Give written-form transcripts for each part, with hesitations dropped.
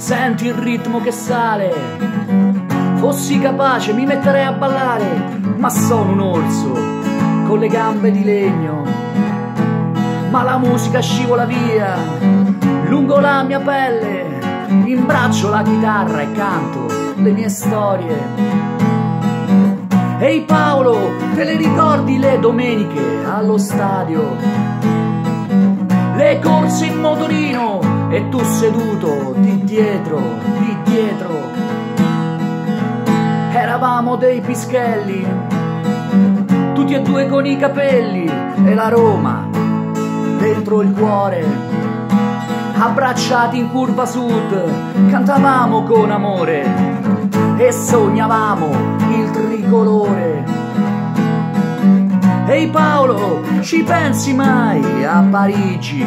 Senti il ritmo che sale, fossi capace mi metterei a ballare, ma sono un orso con le gambe di legno. Ma la musica scivola via lungo la mia pelle, imbraccio la chitarra e canto le mie storie. Ehi Paolo, te le ricordi le domeniche allo stadio? Le corse in motorino e tu seduto di dietro, di dietro. Eravamo dei pischelli, tutti e due con i capelli, e la Roma dentro il cuore. Abbracciati in curva sud, cantavamo con amore e sognavamo il tricolore. Ehi Paolo, ci pensi mai a Parigi?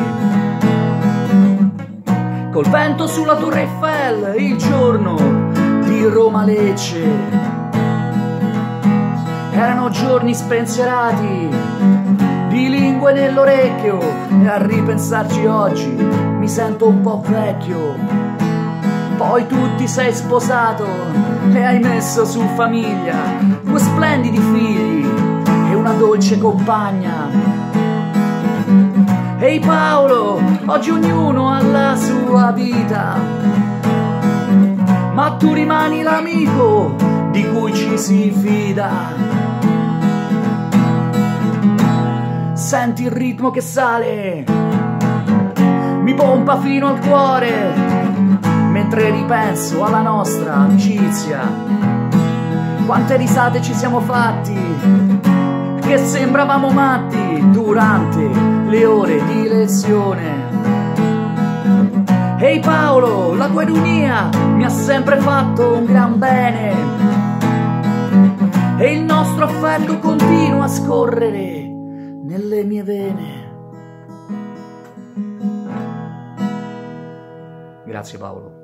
Col vento sulla Torre Eiffel, il giorno di Roma-Lecce. Erano giorni spensierati, di lingue nell'orecchio, e a ripensarci oggi mi sento un po' vecchio. Poi tu ti sei sposato e hai messo su famiglia, 2 splendidi figli e una dolce compagna. Ehi Paolo, oggi ognuno ha la sua vita, ma tu rimani l'amico di cui ci si fida. Senti il ritmo che sale, mi pompa fino al cuore, mentre ripenso alla nostra amicizia. Quante risate ci siamo fatti, che sembravamo matti durante le ore di lezione. Ehi Paolo, la tua ironia mi ha sempre fatto un gran bene, e il nostro affetto continua a scorrere nelle mie vene. Grazie Paolo.